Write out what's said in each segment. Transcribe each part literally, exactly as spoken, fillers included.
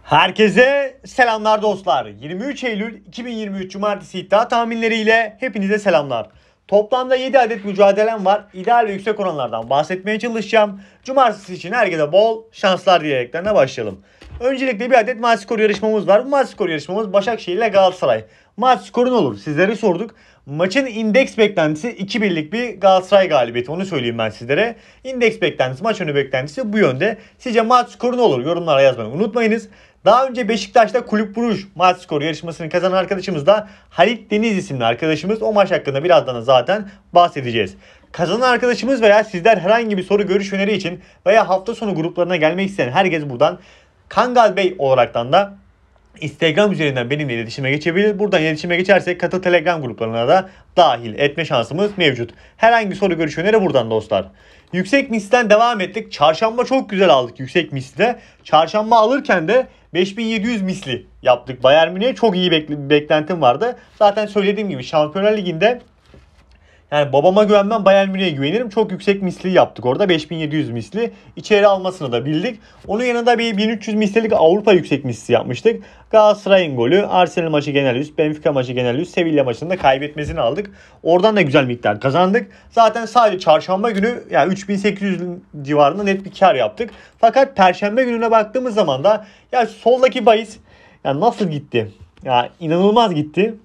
Herkese selamlar dostlar. yirmi üç Eylül iki bin yirmi üç Cumartesi iddia tahminleriyle hepinize selamlar. Toplamda yedi adet mücadelem var. İdeal ve yüksek oranlardan bahsetmeye çalışacağım. Cumartesi için herkese bol şanslar diyerekten de başlayalım. Öncelikle bir adet maç skoru yarışmamız var. Bu maç skoru yarışmamız Başakşehir ile Galatasaray. Maç skoru ne olur? Sizlere sorduk. Maçın indeks beklentisi iki birlik bir Galatasaray galibiyeti. Onu söyleyeyim ben sizlere. İndeks beklentisi, maç önü beklentisi bu yönde. Sizce maç skoru ne olur? Yorumlara yazmayı unutmayınız. Daha önce Beşiktaş'ta Kulüp Buruj maç skoru yarışmasını kazanan arkadaşımız da Halit Deniz isimli arkadaşımız. O maç hakkında birazdan zaten bahsedeceğiz. Kazanan arkadaşımız veya sizler herhangi bir soru, görüş, öneri için veya hafta sonu gruplarına gelmek isteyen herkes buradan Kangal Bey olaraktan da Instagram üzerinden benimle iletişime geçebilir. Buradan iletişime geçersek katıl Telegram gruplarına da dahil etme şansımız mevcut. Herhangi soru, görüş, öneri buradan dostlar. Yüksek misliden devam ettik. Çarşamba çok güzel aldık yüksek mislide. Çarşamba alırken de beş bin yedi yüz misli yaptık. Bayern Münih'e çok iyi bir beklentim vardı. Zaten söylediğim gibi Şampiyonlar Ligi'nde yani babama güvenmem, Bayern Münih'e güvenirim. Çok yüksek misli yaptık orada. beş bin yedi yüz misli. İçeri almasını da bildik. Onun yanında bir bin üç yüz mislilik Avrupa yüksek misli yapmıştık. Galatasaray'ın golü, Arsenal maçı genel yüz, Benfica maçı genel yüz, Sevilla maçında kaybetmesini aldık. Oradan da güzel miktar kazandık. Zaten sadece çarşamba günü yani üç bin sekiz yüz civarında net bir kar yaptık. Fakat perşembe gününe baktığımız zaman da ya soldaki bahis ya nasıl gitti? Ya inanılmaz gitti.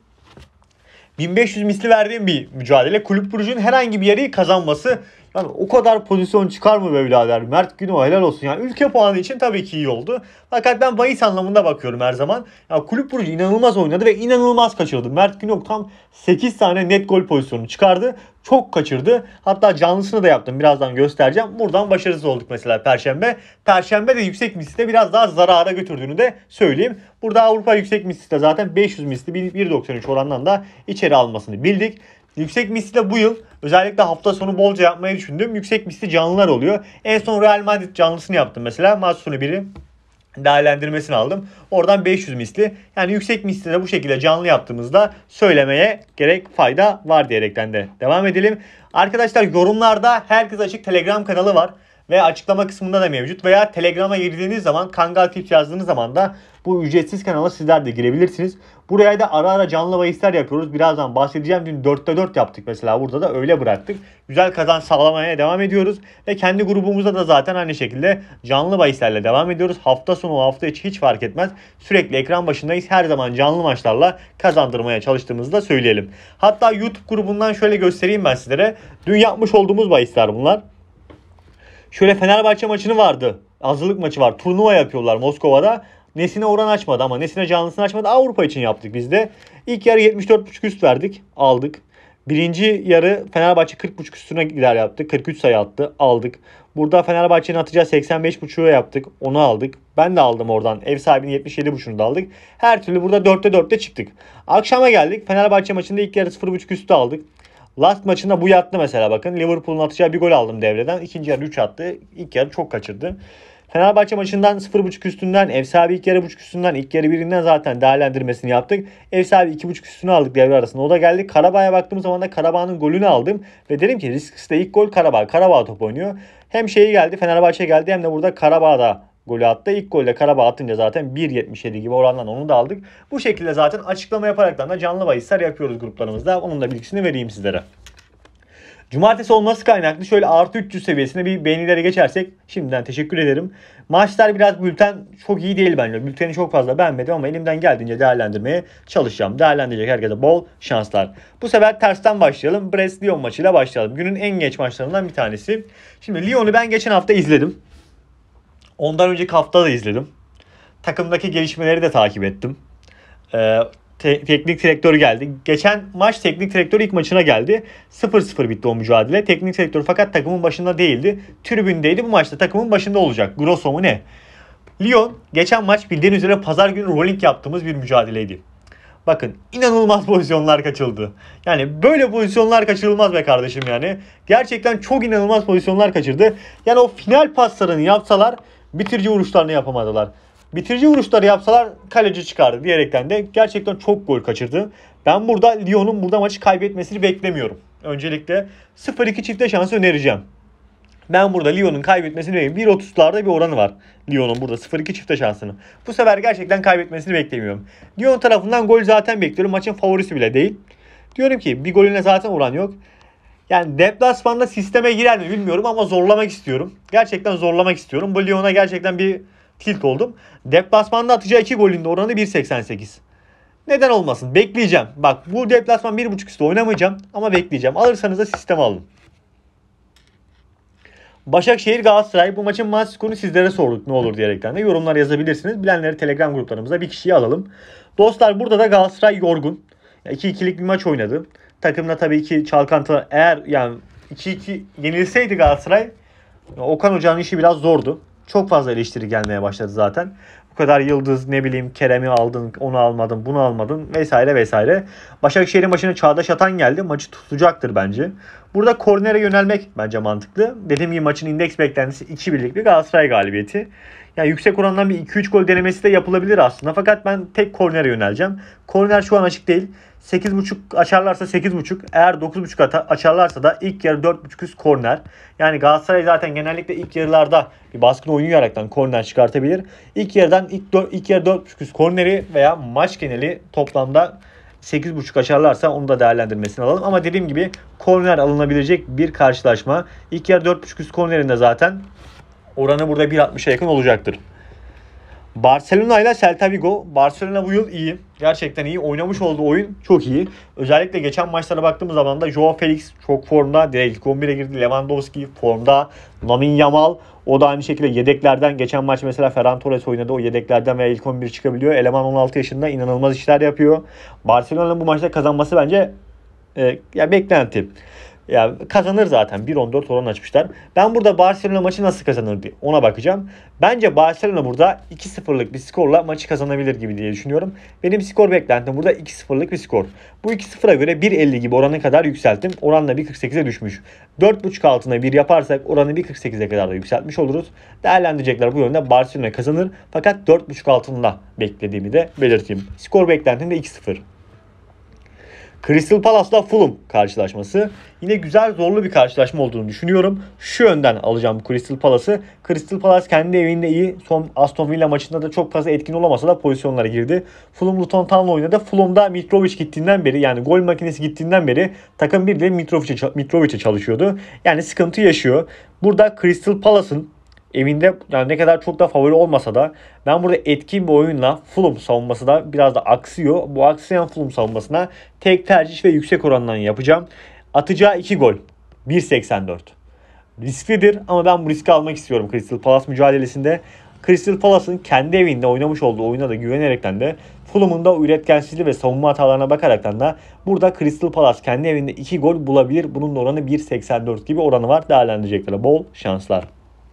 bin beş yüz misli verdiğim bir mücadele. Kulüp Brugge'un herhangi bir yeri kazanması. Yani o kadar pozisyon çıkar mı be birader? Mert Günok helal olsun. Yani ülke puanı için tabii ki iyi oldu. Fakat ben bahis anlamında bakıyorum her zaman. Ya Kulüp Brugge inanılmaz oynadı ve inanılmaz kaçırdı. Mert Günok tam sekiz tane net gol pozisyonu çıkardı. Çok kaçırdı. Hatta canlısını da yaptım. Birazdan göstereceğim. Buradan başarısız olduk mesela Perşembe. Perşembe de yüksek misli biraz daha zarara götürdüğünü de söyleyeyim. Burada Avrupa yüksek misli de zaten beş yüz misli bir virgül doksan üç orandan da içeri almasını bildik. Yüksek misli de bu yıl özellikle hafta sonu bolca yapmayı düşündüm. Yüksek misli canlılar oluyor. En son Real Madrid canlısını yaptım mesela. Maç sonu biri değerlendirmesini aldım. Oradan beş yüz misli. Yani yüksek misli de bu şekilde canlı yaptığımızda söylemeye gerek fayda var diyerekten de devam edelim. Arkadaşlar yorumlarda herkes açık Telegram kanalı var. Ve açıklama kısmında da mevcut. Veya Telegram'a girdiğiniz zaman Kangal Tips yazdığınız zaman da bu ücretsiz kanala sizler de girebilirsiniz. Buraya da ara ara canlı bahisler yapıyoruz. Birazdan bahsedeceğim. Dün dörtte dört yaptık mesela. Burada da öyle bıraktık. Güzel kazanç sağlamaya devam ediyoruz. Ve kendi grubumuzda da zaten aynı şekilde canlı bahislerle devam ediyoruz. Hafta sonu hafta içi hiç fark etmez. Sürekli ekran başındayız. Her zaman canlı maçlarla kazandırmaya çalıştığımızı da söyleyelim. Hatta YouTube grubundan şöyle göstereyim ben sizlere. Dün yapmış olduğumuz bahisler bunlar. Şöyle Fenerbahçe maçını vardı. Hazırlık maçı var. Turnuva yapıyorlar Moskova'da. Nesine oran açmadı ama Nesine canlısını açmadı. Avrupa için yaptık biz de. İlk yarı yetmiş dört buçuk üst verdik. Aldık. Birinci yarı Fenerbahçe kırk buçuk üstüne gider yaptık. kırk üç sayı attı. Aldık. Burada Fenerbahçe'nin atacağı seksen beş buçuğa yaptık. Onu aldık. Ben de aldım oradan. Ev sahibinin yetmiş yedi buçuğunu da aldık. Her türlü burada dörtte dörtte çıktık. Akşama geldik. Fenerbahçe maçında ilk yarı sıfır buçuk üstü aldık. Last maçında bu yattı mesela bakın. Liverpool'un atacağı bir gol aldım devreden. İkinci yarı üç attı. İlk yarı çok kaçırdı. Fenerbahçe maçından sıfır buçuk üstünden, ev sahibi ilk yarı buçuk üstünden, ilk yarı birinden zaten değerlendirmesini yaptık. Ev sahibi iki buçuk üstünü aldık devre arasında. O da geldi. Karabağ'a baktığımız zaman da Karabağ'ın golünü aldım. Ve dedim ki risksiz de ilk gol Karabağ. Karabağ top oynuyor. Hem şeyi geldi, Fenerbahçe geldi hem de burada Karabağ'da golü attı. İlk golde Karabağ atınca zaten bir yetmiş yedi gibi orandan onu da aldık. Bu şekilde zaten açıklama yaparaktan da canlı bahisler yapıyoruz gruplarımızda. Onun da bilgisini vereyim sizlere. Cumartesi olması kaynaklı şöyle artı üç yüz seviyesine bir beğenilere geçersek şimdiden teşekkür ederim. Maçlar biraz bülten çok iyi değil bence. Bülteni çok fazla beğenmedim ama elimden geldiğince değerlendirmeye çalışacağım. Değerlendirecek herkese bol şanslar. Bu sefer tersten başlayalım. Brest-Lyon maçıyla başlayalım. Günün en geç maçlarından bir tanesi. Şimdi Lyon'u ben geçen hafta izledim. Ondan önceki hafta da izledim. Takımdaki gelişmeleri de takip ettim. Ee, te- teknik direktör geldi. Geçen maç teknik direktör ilk maçına geldi. sıfır sıfır bitti o mücadele. Teknik direktör fakat takımın başında değildi. Tribündeydi. Bu maçta takımın başında olacak. Grosso mu ne? Lyon geçen maç bildiğiniz üzere pazar günü rolling yaptığımız bir mücadeleydi. Bakın inanılmaz pozisyonlar kaçıldı. Yani böyle pozisyonlar kaçırılmaz be kardeşim yani. Gerçekten çok inanılmaz pozisyonlar kaçırdı. Yani o final paslarını yapsalar bitirici vuruşlarını yapamadılar. Bitirici vuruşları yapsalar kaleci çıkardı diyerekten de gerçekten çok gol kaçırdı. Ben burada Lyon'un burada maçı kaybetmesini beklemiyorum. Öncelikle sıfır iki çifte şansı önereceğim. Ben burada Lyon'un kaybetmesini beklemiyorum. bir otuzlarda bir oranı var Lyon'un burada sıfır iki çifte şansını. Bu sefer gerçekten kaybetmesini beklemiyorum. Lyon tarafından gol zaten bekliyorum. Maçın favorisi bile değil. Diyorum ki bir golüne zaten oran yok. Yani deplasmanda sisteme girer mi bilmiyorum ama zorlamak istiyorum. Gerçekten zorlamak istiyorum. Bu Lyon'a gerçekten bir tilt oldum. Deplasmanda atacağı iki golün de oranı bir seksen sekiz. Neden olmasın? Bekleyeceğim. Bak bu deplasman bir buçuk üstü oynamayacağım ama bekleyeceğim. Alırsanız da sisteme alın. Başakşehir Galatasaray, bu maçın maç skorunu sizlere sorduk ne olur diyerekten de yorumlar yazabilirsiniz. Bilenleri Telegram gruplarımıza bir kişiyi alalım. Dostlar burada da Galatasaray yorgun. iki ikilik bir maç oynadı. Takımda tabii ki çalkantı, eğer yani iki iki yenilseydi Galatasaray, Okan Hoca'nın işi biraz zordu. Çok fazla eleştiri gelmeye başladı zaten. Bu kadar yıldız, ne bileyim Kerem'i aldın, onu almadın, bunu almadın vesaire vesaire. Başakşehir'in başına Çağdaş Atan geldi. Maçı tutacaktır bence. Burada kornere yönelmek bence mantıklı. Dediğim gibi maçın indeks beklentisi iki birlik bir Galatasaray galibiyeti. Yani yüksek orandan bir iki üç gol denemesi de yapılabilir aslında. Fakat ben tek kornere yöneleceğim. Korner şu an açık değil. sekiz buçuk açarlarsa sekiz buçuk. Eğer dokuz buçuk açarlarsa da ilk yarı dört buçuk üst korner. Yani Galatasaray zaten genellikle ilk yarılarda bir baskın oynayaraktan korner çıkartabilir. İlk yarıdan ilk, dört, ilk yarı dört buçuk üst korneri veya maç geneli toplamda sekiz buçuk açarlarsa onu da değerlendirmesini alalım. Ama dediğim gibi korner alınabilecek bir karşılaşma. İlk yarı dört buçuk üst kornerinde zaten oranı burada bir altmışa yakın olacaktır. Barcelona ile Celta Vigo. Barcelona bu yıl iyi. Gerçekten iyi. Oynamış olduğu oyun çok iyi. Özellikle geçen maçlara baktığımız zaman da Joao Felix çok formda. Direkt ilk on bire girdi. Lewandowski formda. Lamine Yamal, o da aynı şekilde yedeklerden. Geçen maç mesela Ferran Torres oynadı. O yedeklerden veya ilk on bir çıkabiliyor. Eleman on altı yaşında, inanılmaz işler yapıyor. Barcelona'nın bu maçta kazanması bence e, ya beklenti. Ya kazanır zaten. bir on dört oran açmışlar. Ben burada Barcelona maçı nasıl kazanır diye ona bakacağım. Bence Barcelona burada iki sıfırlık bir skorla maçı kazanabilir gibi diye düşünüyorum. Benim skor beklentim burada iki sıfırlık bir skor. Bu iki sıfıra göre bir elli gibi oranı kadar yükselttim. Oranla bir kırk sekize düşmüş. dört buçuk altına bir yaparsak oranı bir kırk sekize kadar da yükseltmiş oluruz. Değerlendirecekler bu yönde Barcelona kazanır. Fakat dört buçuk altında beklediğimi de belirteyim. Skor beklentim de iki sıfır. Crystal Palace'la Fulham karşılaşması. Yine güzel, zorlu bir karşılaşma olduğunu düşünüyorum. Şu yönden alacağım Crystal Palace'ı. Crystal Palace kendi evinde iyi. Son Aston Villa maçında da çok fazla etkin olamasa da pozisyonlara girdi. Fulham Luton Town'la oynadı. Fulham'da Mitrovic gittiğinden beri, yani gol makinesi gittiğinden beri takım bir de Mitrovic'e Mitrovic'e çalışıyordu. Yani sıkıntı yaşıyor. Burada Crystal Palace'ın evinde yani ne kadar çok da favori olmasa da ben burada etkin bir oyunla Fulham savunması da biraz da aksıyor. Bu aksayan Fulham savunmasına tek tercih ve yüksek orandan yapacağım. Atacağı iki gol. bir seksen dört. Risklidir ama ben bu riski almak istiyorum Crystal Palace mücadelesinde. Crystal Palace'ın kendi evinde oynamış olduğu oyuna da güvenerekten de Fulham'ın da üretkensizliği ve savunma hatalarına bakaraktan da burada Crystal Palace kendi evinde iki gol bulabilir. Bunun da oranı bir seksen dört gibi oranı var. Değerlendirecekler. Bol şanslar.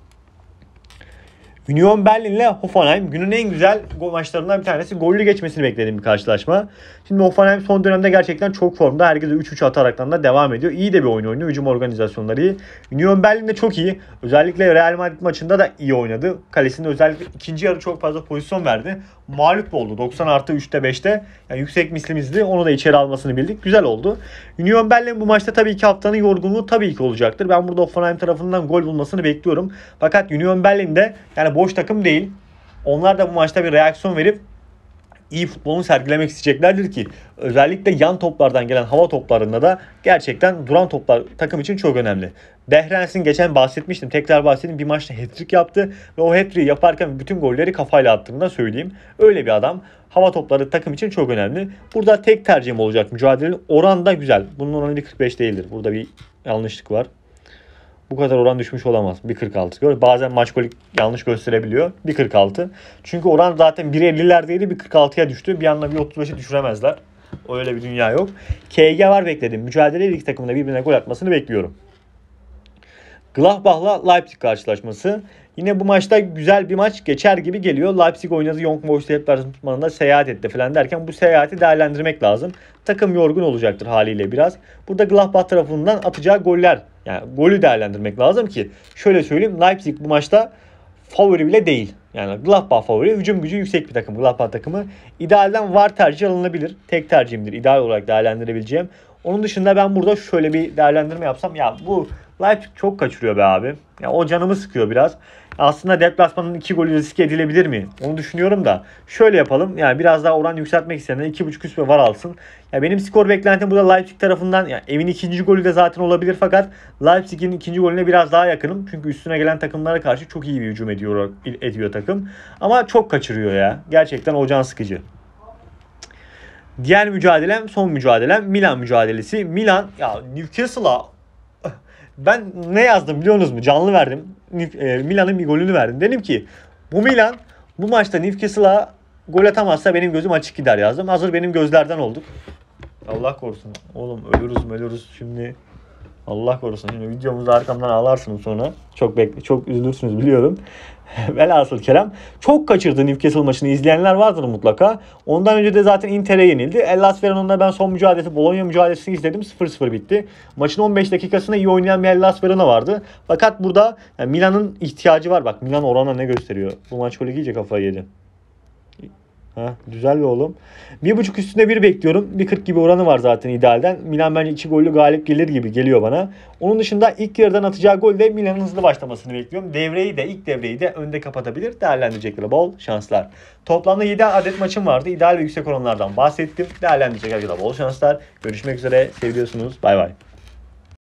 Union Berlin ile Hoffenheim günün en güzel gol maçlarından bir tanesi. Gollü geçmesini beklediğim bir karşılaşma. Şimdi Hoffenheim son dönemde gerçekten çok formda. Herkese üç üç ataraktan da devam ediyor. İyi de bir oyun oynuyor. Hücum organizasyonları iyi. Union Berlin de çok iyi. Özellikle Real Madrid maçında da iyi oynadı. Kalesinde özellikle ikinci yarı çok fazla pozisyon verdi. Mağlup oldu. doksan artı üçte beşte. Yani yüksek mislimizdi. Onu da içeri almasını bildik. Güzel oldu. Union Berlin bu maçta tabii ki haftanın yorgunluğu tabii ki olacaktır. Ben burada Hoffenheim tarafından gol bulmasını bekliyorum. Fakat Union Berlin de yani boş takım değil. Onlar da bu maçta bir reaksiyon verip iyi futbolunu sergilemek isteyeceklerdir ki özellikle yan toplardan gelen hava toplarında da gerçekten duran toplar takım için çok önemli. Behrens'in geçen bahsetmiştim. Tekrar bahsedeyim. Bir maçta hat-trick yaptı ve o hat-trick'i yaparken bütün golleri kafayla attığını da söyleyeyim. Öyle bir adam. Hava topları takım için çok önemli. Burada tek tercihim olacak mücadelenin. Oran da güzel. Bunun oranı bir kırk beş değildir. Burada bir yanlışlık var. Bu kadar oran düşmüş olamaz. bir kırk altı. Bazen maç golü yanlış gösterebiliyor. bir kırk altı. Çünkü oran zaten bir ellilerdeydi. bir kırk altıya düştü. Bir anda bir otuz beşe düşüremezler. Öyle bir dünya yok. K G var bekledim. Mücadele lig takımında birbirine gol atmasını bekliyorum. Gladbach'la Leipzig karşılaşması. Yine bu maçta güzel bir maç geçer gibi geliyor. Leipzig oynadı. Young Boys deplasmanında seyahat etti falan derken bu seyahati değerlendirmek lazım. Takım yorgun olacaktır haliyle biraz. Burada Gladbach tarafından atacağı goller, yani golü değerlendirmek lazım ki şöyle söyleyeyim, Leipzig bu maçta favori bile değil. Yani Gladbach favori, hücum gücü yüksek bir takım Gladbach takımı. İdealden var tercih alınabilir. Tek tercihimdir ideal olarak değerlendirebileceğim. Onun dışında ben burada şöyle bir değerlendirme yapsam, ya bu Leipzig çok kaçırıyor be abi. Ya o canımı sıkıyor biraz. Aslında deplasmanın iki golü riske edilebilir mi? Onu düşünüyorum da. Şöyle yapalım. Yani biraz daha oran yükseltmek isteyenler iki buçuk üst ve var alsın. Ya benim skor beklentim burada Leipzig tarafından. Ya evin ikinci golü de zaten olabilir fakat Leipzig'in ikinci golüne biraz daha yakınım. Çünkü üstüne gelen takımlara karşı çok iyi bir hücum ediyor ediyor takım. Ama çok kaçırıyor ya. Gerçekten o can sıkıcı. Diğer mücadelem, son mücadelem Milan mücadelesi. Milan ya Newcastle'a ben ne yazdım biliyorsunuz mu? Canlı verdim. Milan'ın bir golünü verdim. Dedim ki bu Milan bu maçta Newcastle'a gol atamazsa benim gözüm açık gider yazdım. Hazır benim gözlerden olduk. Allah korusun. Oğlum ölürüz ölürüz şimdi. Allah korusun. Şimdi videomuzda arkamdan ağlarsınız sonra. Çok bekle, çok üzülürsünüz biliyorum. Velhasıl kelam. Çok kaçırdı Newcastle maçını izleyenler vardır mutlaka. Ondan önce de zaten Inter'e yenildi. Hellas Verona'da ben son mücadelesi Bologna mücadelesini izledim. sıfır sıfır bitti. Maçın on beş dakikasında iyi oynayan bir Hellas Verona vardı. Fakat burada yani Milan'ın ihtiyacı var. Bak Milan orana ne gösteriyor? Bu maç golü iyice kafayı yedi. Ha, güzel bir oğlum. Bir buçuk üstünde bir bekliyorum. bir kırk gibi oranı var zaten idealden. Milan bence iki gollü galip gelir gibi geliyor bana. Onun dışında ilk yarıdan atacağı golde Milan'ın hızlı başlamasını bekliyorum. Devreyi de ilk devreyi de önde kapatabilir. Değerlendirecekler. Bol şanslar. Toplamda yedi adet maçım vardı. İdeal ve yüksek oranlardan bahsettim. Değerlendirecekler. Bol şanslar. Görüşmek üzere. Seviyorsunuz. Bay bay.